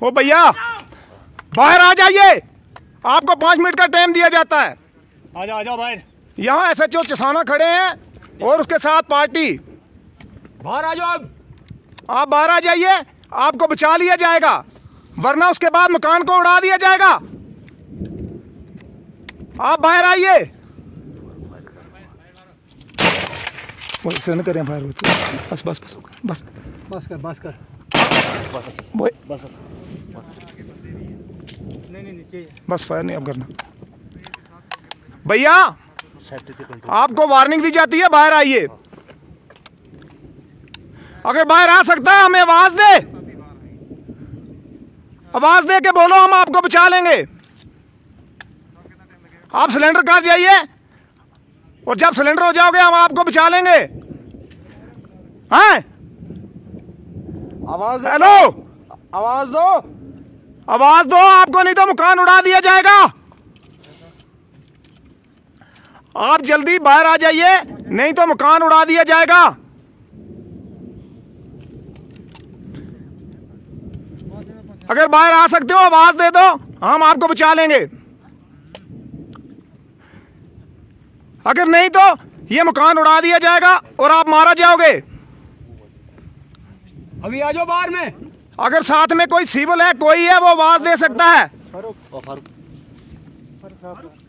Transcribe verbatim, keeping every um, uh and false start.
हो भैया बाहर आ जाइए, आपको पाँच मिनट का टाइम दिया जाता है। आ जाओ आ जाओ बाहर। यहाँ एस एच ओ चसाना खड़े हैं और उसके साथ पार्टी। बाहर आ जाओ। अब आप बाहर आ जाइए, आपको बचा लिया जाएगा, वरना उसके बाद मकान को उड़ा दिया जाएगा। आप बाहर आइए। न करें फायर, बस बस बस बस बस कर बस कर बस बस बस नहीं नहीं नीचे बस फायर नहीं अब करना। भैया आपको वार्निंग दी जाती है, बाहर आइए। अगर बाहर आ सकता है हमें आवाज दे, आवाज दे के बोलो, हम आपको बचा लेंगे। आप सिलेंडर कर जाइए और जब सिलेंडर हो जाओगे हम आपको बचा लेंगे। हैं? आवाज हेलो, आवाज दो आवाज दो, आपको नहीं तो मकान उड़ा दिया जाएगा। आप जल्दी बाहर आ जाइए, नहीं तो मकान उड़ा दिया जाएगा। अगर बाहर आ सकते हो आवाज दे दो, हम आपको बचा लेंगे। अगर नहीं तो ये मकान उड़ा दिया जाएगा और आप मारा जाओगे। अभी आ जाओ बाहर में। अगर साथ में कोई सिविल है, कोई है, वो आवाज दे सकता है। फारूक फारूक